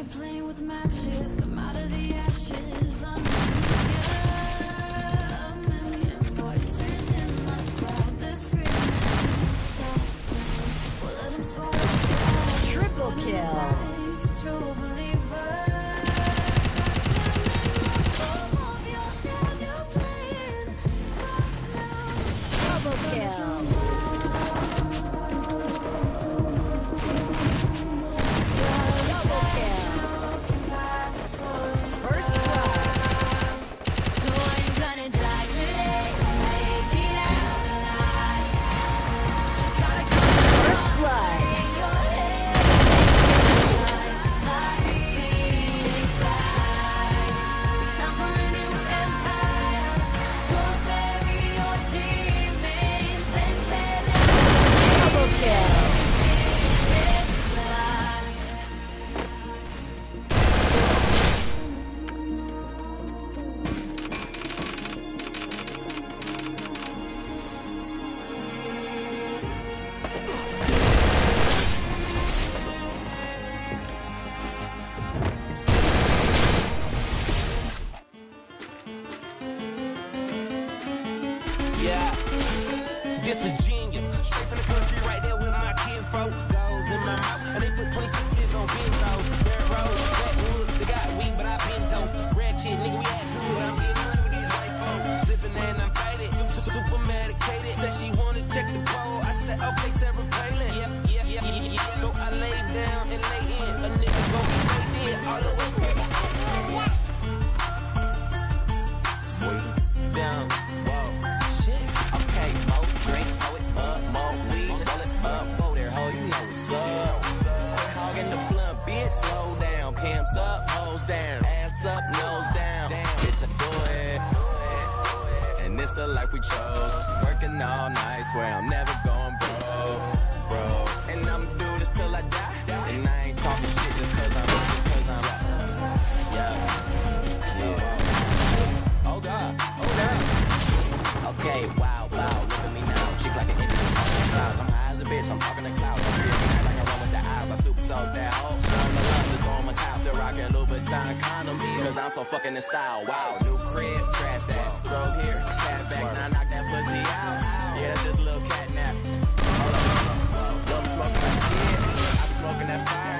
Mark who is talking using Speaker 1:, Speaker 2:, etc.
Speaker 1: playing with matches, come out of the ashes. A million voices in the crowd, they're screaming. Stop playing, we'll let them swallow.
Speaker 2: Triple kill.
Speaker 1: True believer.
Speaker 2: Double kill.
Speaker 3: Yeah, this a genius. Straight from the country, right there with my kinfolk. Goes in my mouth, and they put 26s on benzos. Dirt roads, backwoods, they got weed, but I been dope. Red shit, nigga, we had good. I'm getting money with these white folks. Sipping and I'm faded, super medicated. Said she wanna check the pole. I said, okay, Sarah Palin. Yeah. So I lay down and lay in. A nigga gon' be laid in all the way to the way down. Slow down, cams up, hoes down, ass up, nose down. Damn, bitch, I do it. And it's the life we chose. Working all night, swear I'm never going bro. And I'ma do this till I die. And I ain't talking shit just cause I'm yeah. Oh God. Okay, wow, look at me now. Chick like an Indian talking clouds. I'm high as a bitch, I'm talking to clouds. I'm feeling like I run with the eyes. I super sold that hoe. On my time, still rockin' Louboutin condoms. Cause I'm so fucking in style. Wow, new crib, trash that. Drove here, cash back, now knock that pussy out. Yeah, that's just a little cat nap. Hold up, I'm smoking that shit. I be smoking that fire.